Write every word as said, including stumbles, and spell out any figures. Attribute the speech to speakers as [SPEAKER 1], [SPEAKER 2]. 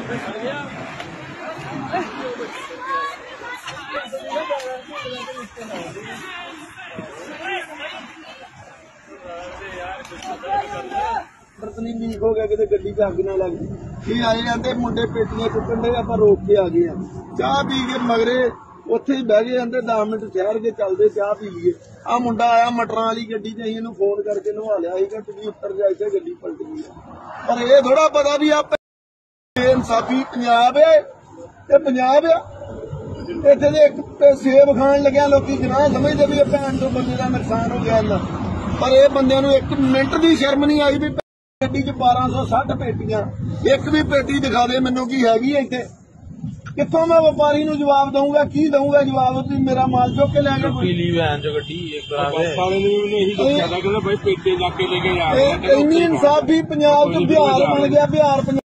[SPEAKER 1] बर्तनी leak हो गया कि गड्डी च अग ना लग गई। आए जाते मुंडे पेटियां चुकन दे आप रोक के आ गए चाह पी के मगरे उत्थे ही बह गए आंदे दस मिनट ठहर के चलते चाह पी लीए। आ मुंडा आया मटरां वाली गड्डी च असीं फोन करके नवा लिया सीगा तुसीं उत्तर जाए थे गड्डी पलट गई। पर यह थोड़ा पता भी आप इंसाफी पंजाब है ये पंजाब आ इत्थे दे एक सेब खाण लग्या लोकी गुनाह समझदे भी भैन तो बंदे दा नुकसान हो गया इन्ना। पर ये बंदियां नूं एक मिनट दी शर्म नहीं आई भी गड्डी च बारह सौ सठ पेटियां एक भी पेटी दिखा दे मैनूं की हैगी इत्थे कित्थों मैं व्यापारी नूं जवाब दूंगा की दूंगा जवाब तुसीं मेरा माल चुक के लै गए। इंनी इंसाफी पंजाब च बिहार बन गया बिहार।